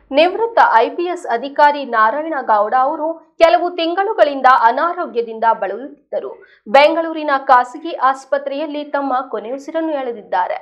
ನಿವೃತ್ತ ಐಪಿಎಸ್ ಅಧಿಕಾರಿ ನಾರಾಯಣಗೌಡ ಅವರು ಕೆಲವು ತಿಂಗಳುಗಳಿಂದ ಅನಾರೋಗ್ಯದಿಂದ ಬಳಲುತ್ತಿದ್ದರು. ಬೆಂಗಳೂರಿನ ಖಾಸಗಿ ಆಸ್ಪತ್ರೆಯಲ್ಲಿ ತಮ್ಮ ಕೊನೆಯುಸಿರನ್ನು ಎಳೆದಿದ್ದಾರೆ.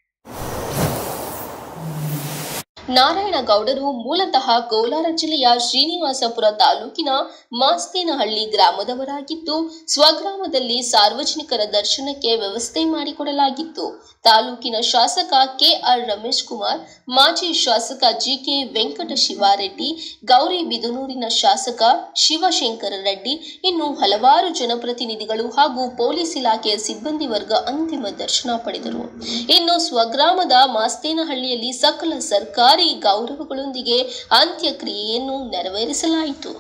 ನಾರಾಯಣಗೌಡರು ಮೂಲತಃ ಕೋಲಾರ ಜಿಲ್ಲೆಯ ಶ್ರೀನಿವಾಸಪುರ ತಾಲೂಕಿನ ಮಾಸ್ತೇನಹಳ್ಳಿ ಗ್ರಾಮದವರಾಗಿದ್ದು, ಸ್ವಗ್ರಾಮದಲ್ಲಿ ಸಾರ್ವಜನಿಕರ ದರ್ಶನಕ್ಕೆ ವ್ಯವಸ್ಥೆ ಮಾಡಿಕೊಡಲಾಗಿತ್ತು. ತಾಲೂಕಿನ ಶಾಸಕ ಕೆಆರ್ ರಮೇಶ್ ಕುಮಾರ್, ಮಾಜಿ ಶಾಸಕ ಜಿಕೆ ವೆಂಕಟಶಿವಾರೆಡ್ಡಿ, ಗೌರಿಬಿದನೂರಿನ ಶಾಸಕ ಶಿವಶಂಕರ ರೆಡ್ಡಿ, ಇನ್ನು ಹಲವಾರು ಜನಪ್ರತಿನಿಧಿಗಳು ಹಾಗೂ ಪೊಲೀಸ್ ಇಲಾಖೆಯ ಸಿಬ್ಬಂದಿ ವರ್ಗ ಅಂತಿಮ ದರ್ಶನ ಪಡೆದರು. ಇನ್ನು ಸ್ವಗ್ರಾಮದ ಮಾಸ್ತೇನಹಳ್ಳಿಯಲ್ಲಿ ಸಕಲ ಸರ್ಕಾರಿ ಗೌರವಗಳೊಂದಿಗೆ ಅಂತ್ಯಕ್ರಿಯೆಯನ್ನು ನೆರವೇರಿಸಲಾಯಿತು.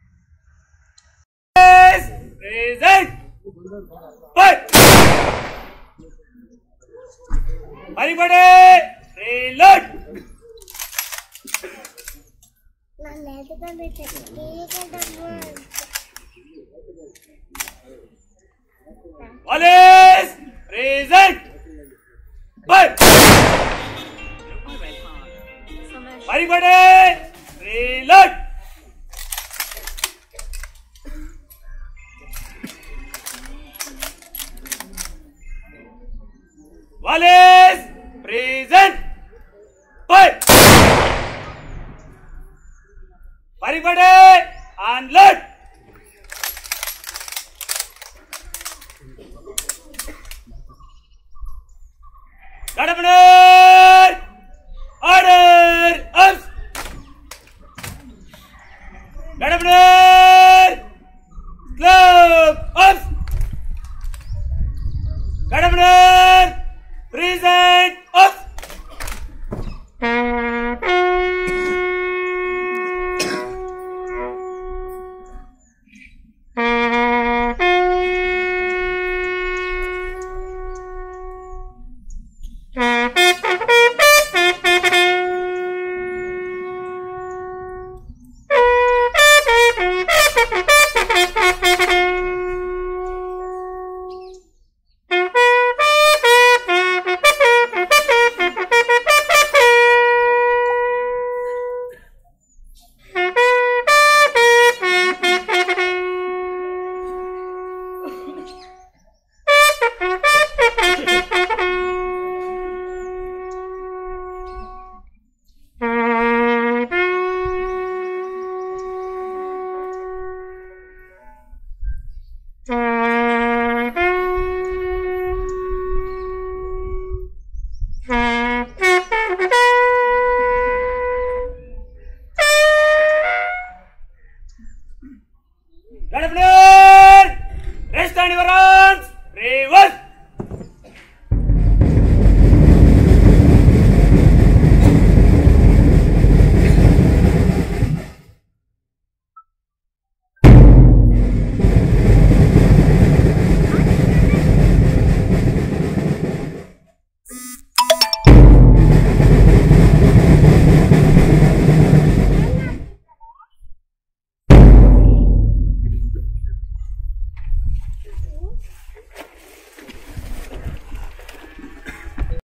Everybody, reload! Wallace, present! Fight! Everybody, unload! Order!